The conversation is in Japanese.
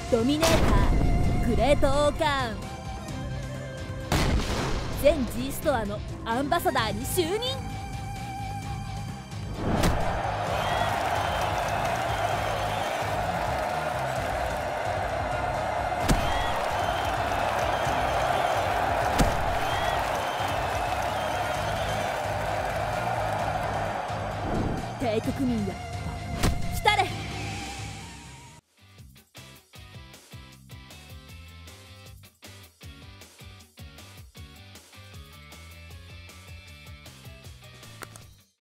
ドミネーターグレートオーカーン、全 G ストアのアンバサダーに就任。帝国民よ、